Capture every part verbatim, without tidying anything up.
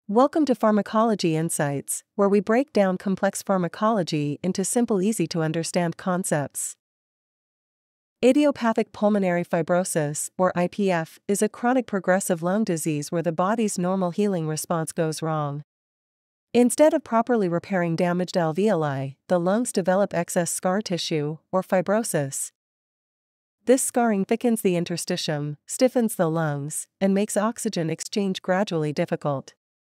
Welcome to Pharmacology Insights, where we break down complex pharmacology into simple, easy-to-understand concepts. Idiopathic pulmonary fibrosis, or I P F, is a chronic progressive lung disease where the body's normal healing response goes wrong. Instead of properly repairing damaged alveoli, the lungs develop excess scar tissue, or fibrosis. This scarring thickens the interstitium, stiffens the lungs, and makes oxygen exchange gradually difficult.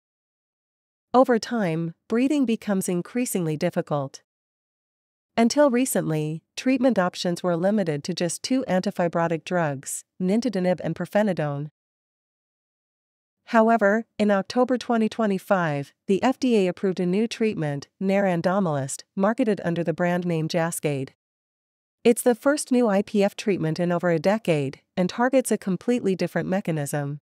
Over time, breathing becomes increasingly difficult. Until recently, treatment options were limited to just two antifibrotic drugs, nintedanib and pirfenidone. However, in October twenty twenty-five, the F D A approved a new treatment, Nerandomilast, marketed under the brand name Jascayd. It's the first new I P F treatment in over a decade, and targets a completely different mechanism.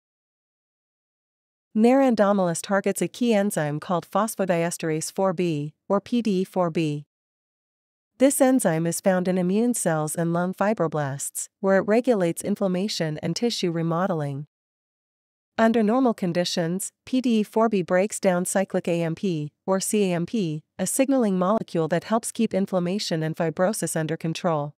Nerandomilast targets a key enzyme called phosphodiesterase four B, or P D E four B. This enzyme is found in immune cells and lung fibroblasts, where it regulates inflammation and tissue remodeling. Under normal conditions, P D E four B breaks down cyclic A M P, or C A M P, a signaling molecule that helps keep inflammation and fibrosis under control.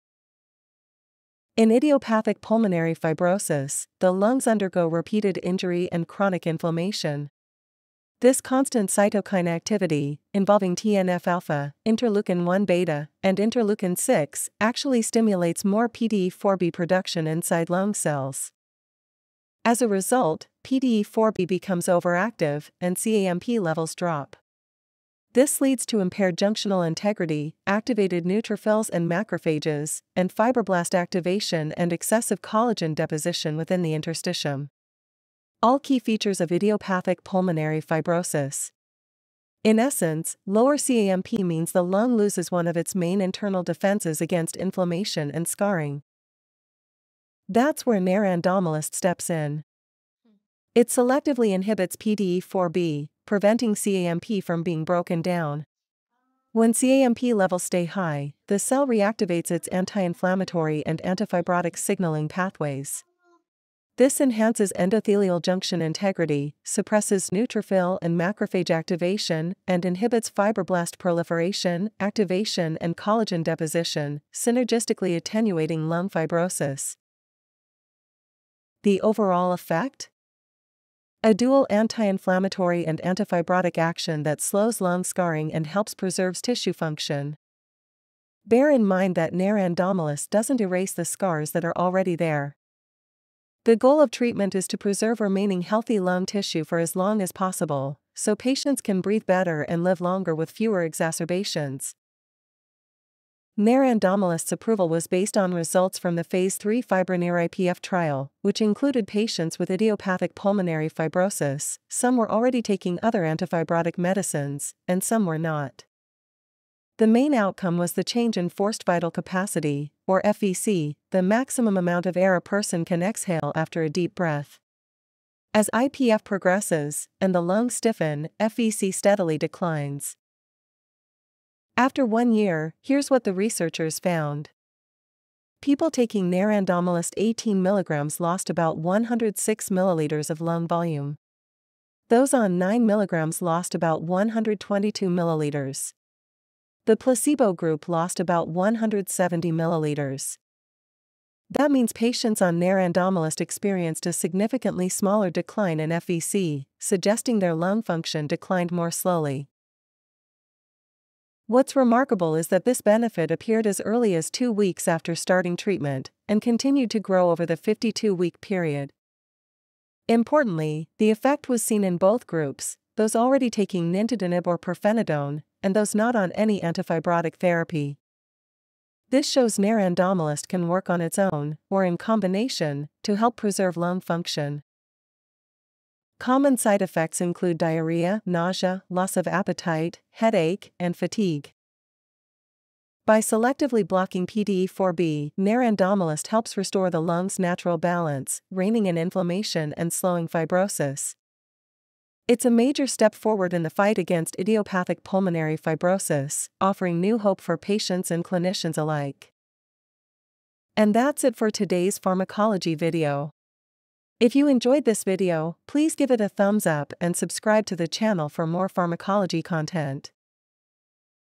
In idiopathic pulmonary fibrosis, the lungs undergo repeated injury and chronic inflammation. This constant cytokine activity, involving T N F alpha, interleukin one beta, and interleukin six, actually stimulates more P D E four B production inside lung cells. As a result, P D E four B becomes overactive and C A M P levels drop. This leads to impaired junctional integrity, activated neutrophils and macrophages, and fibroblast activation and excessive collagen deposition within the interstitium. All key features of idiopathic pulmonary fibrosis. In essence, lower C A M P means the lung loses one of its main internal defenses against inflammation and scarring. That's where Nerandomilast steps in. It selectively inhibits P D E four B, preventing C A M P from being broken down. When C A M P levels stay high, the cell reactivates its anti-inflammatory and antifibrotic signaling pathways. This enhances endothelial junction integrity, suppresses neutrophil and macrophage activation, and inhibits fibroblast proliferation, activation, and collagen deposition, synergistically attenuating lung fibrosis. The overall effect? A dual anti-inflammatory and antifibrotic action that slows lung scarring and helps preserve tissue function. Bear in mind that Nerandomilast doesn't erase the scars that are already there. The goal of treatment is to preserve remaining healthy lung tissue for as long as possible, so patients can breathe better and live longer with fewer exacerbations. Nerandomilast's approval was based on results from the phase three FIBRONEER I P F trial, which included patients with idiopathic pulmonary fibrosis. Some were already taking other antifibrotic medicines, and some were not. The main outcome was the change in forced vital capacity, or F V C, the maximum amount of air a person can exhale after a deep breath. As I P F progresses, and the lungs stiffen, F V C steadily declines. After one year, here's what the researchers found. People taking Nerandomilast eighteen milligrams lost about one hundred six milliliters of lung volume. Those on nine milligrams lost about one hundred twenty-two milliliters. The placebo group lost about one hundred seventy milliliters. That means patients on Nerandomilast experienced a significantly smaller decline in F V C, suggesting their lung function declined more slowly. What's remarkable is that this benefit appeared as early as two weeks after starting treatment, and continued to grow over the fifty-two week period. Importantly, the effect was seen in both groups, those already taking nintedanib or pirfenidone, and those not on any antifibrotic therapy. This shows Nerandomilast can work on its own, or in combination, to help preserve lung function. Common side effects include diarrhea, nausea, loss of appetite, headache, and fatigue. By selectively blocking P D E four B, Nerandomilast helps restore the lung's natural balance, reining in inflammation and slowing fibrosis. It's a major step forward in the fight against idiopathic pulmonary fibrosis, offering new hope for patients and clinicians alike. And that's it for today's pharmacology video. If you enjoyed this video, please give it a thumbs up and subscribe to the channel for more pharmacology content.